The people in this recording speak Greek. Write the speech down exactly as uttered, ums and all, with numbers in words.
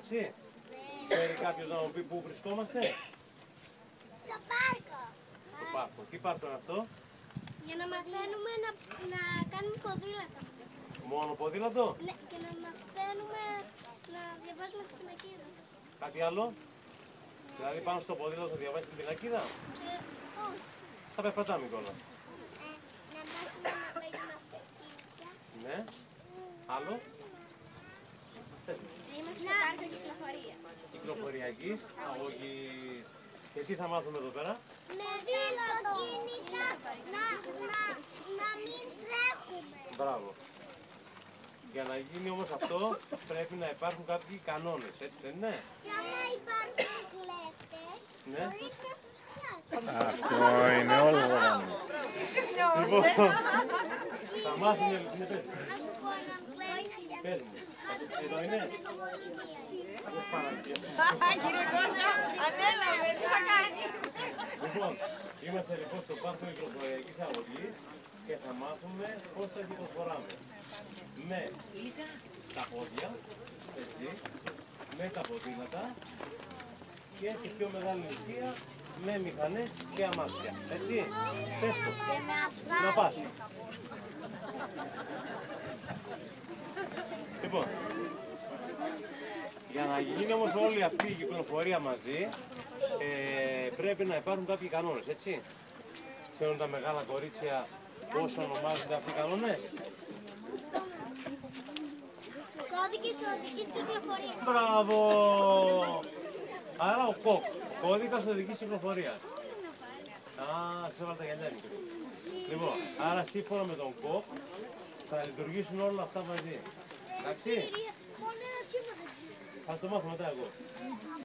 εντάξει. Ξέρει κάποιος να μου πει πού βρισκόμαστε? Στο πάρκο. Στο πάρκο. Τι πάρκο είναι αυτό? Για να μαθαίνουμε να, να κάνουμε ποδήλατο. Μόνο ποδήλατο? Ναι, και να μαθαίνουμε να διαβάζουμε τις πινακίδες. Κάτι άλλο? Δηλαδή πάνω στο ποδήλατο θα διαβάζεις την πινακίδα? Ε, όχι. Θα περπατάμε κιόλα. Ε, να μάθουμε να παίζουμε αυτοκίνητα. Ναι. Άλλο? Είμαστε στο πάρκο κυκλοφορίας. Κυκλοφοριακής αγωγής. Και τι θα μάθουμε εδώ πέρα? Με αυτοκίνητα να, να, να μην τρέχουμε. Μπράβο. Για να γίνει όμως αυτό πρέπει να υπάρχουν κάποιοι κανόνες, έτσι δεν είναι? Και άμα υπάρχουν κλέφτες, Ναι. μπορείς να τους πιάσεις. Αυτό είναι όλο το κανόνα. Λοιπόν, θα μάθουμε τι είναι πες. Να σου πω έναν κλέφτη. Πες μου. Εδώ είναι. Κύριε Κώστα, ανέλαβε, τι θα κάνει. Λοιπόν, είμαστε λοιπόν στο πάρκο κυκλοφοριακής αγωγής και θα μάθουμε πώς θα κυκλοφοράμε. Με τα πόδια, έτσι, με τα ποδήλατα και σε πιο μεγάλη ηλικία με μηχανές και αμάξια. Έτσι, πες το. Και με ασφάλεια. Να πας. Λοιπόν, για να γίνει όμως όλη αυτή η κυκλοφορία μαζί, ε, πρέπει να υπάρχουν κάποιοι κανόνες, έτσι. Ξέρουν τα μεγάλα κορίτσια πώς ονομάζονται αυτοί οι κανόνες? Κώδικες οδικής κυκλοφορίας. Μπράβο! Άρα ο κοκ, κώδικας οδικής κυκλοφορίας. Α, σε έβαλα τα γυαλιά μικρή. Λοιπόν, άρα σύμφωνα με τον κοκ θα λειτουργήσουν όλα αυτά μαζί. Εντάξει, Μόνο ένα σύμβολο. θα το μάθω μετά εγώ.